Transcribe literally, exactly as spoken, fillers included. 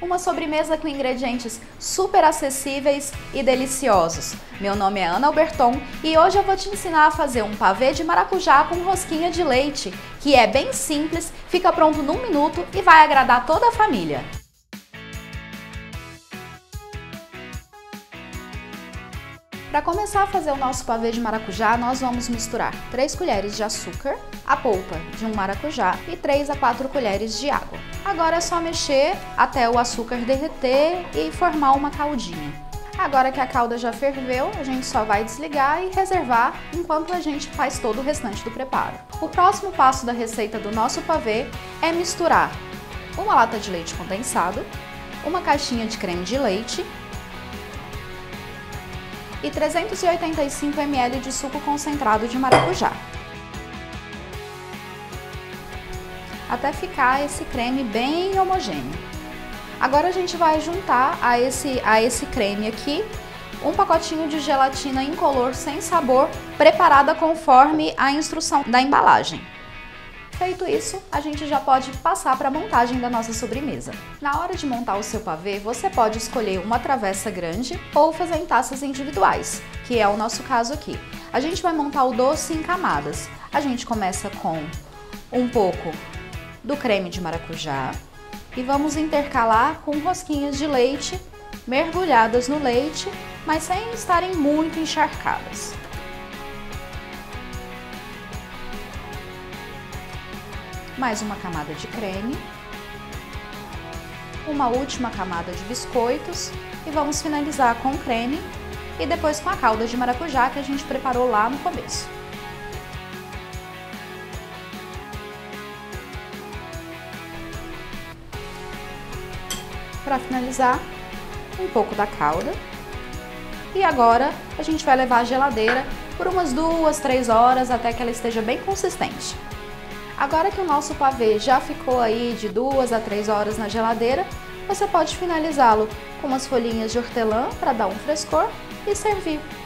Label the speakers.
Speaker 1: uma sobremesa com ingredientes super acessíveis e deliciosos. Meu nome é Ana Alberton e hoje eu vou te ensinar a fazer um pavê de maracujá com rosquinha de leite, que é bem simples, fica pronto num minuto e vai agradar toda a família. Para começar a fazer o nosso pavê de maracujá, nós vamos misturar três colheres de açúcar, a polpa de um maracujá e três a quatro colheres de água. Agora é só mexer até o açúcar derreter e formar uma caldinha. Agora que a calda já ferveu, a gente só vai desligar e reservar enquanto a gente faz todo o restante do preparo. O próximo passo da receita do nosso pavê é misturar uma lata de leite condensado, uma caixinha de creme de leite e trezentos e oitenta e cinco mililitros de suco concentrado de maracujá, até ficar esse creme bem homogêneo. Agora a gente vai juntar a esse, a esse creme aqui um pacotinho de gelatina incolor sem sabor, preparada conforme a instrução da embalagem. Feito isso, a gente já pode passar para a montagem da nossa sobremesa. Na hora de montar o seu pavê, você pode escolher uma travessa grande ou fazer em taças individuais, que é o nosso caso aqui. A gente vai montar o doce em camadas. A gente começa com um pouco do creme de maracujá e vamos intercalar com rosquinhas de leite mergulhadas no leite, mas sem estarem muito encharcadas. Mais uma camada de creme, uma última camada de biscoitos e vamos finalizar com creme e depois com a calda de maracujá que a gente preparou lá no começo. Para finalizar, um pouco da calda e agora a gente vai levar à geladeira por umas duas, três horas até que ela esteja bem consistente. Agora que o nosso pavê já ficou aí de duas a três horas na geladeira, você pode finalizá-lo com umas folhinhas de hortelã para dar um frescor e servir.